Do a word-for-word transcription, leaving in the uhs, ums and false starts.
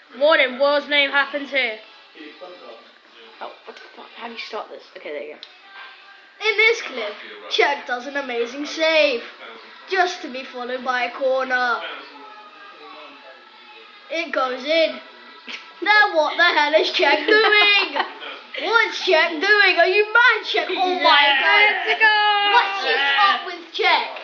What in world's name happens here? Oh, what the fuck? How do you start this? Okay, there you go. In this clip, Czech does an amazing save, just to be followed by a corner. It goes in. Now what the hell is Czech doing? What's Czech doing? Are you mad, Czech? Oh my god. Let's go! What is up with Czech?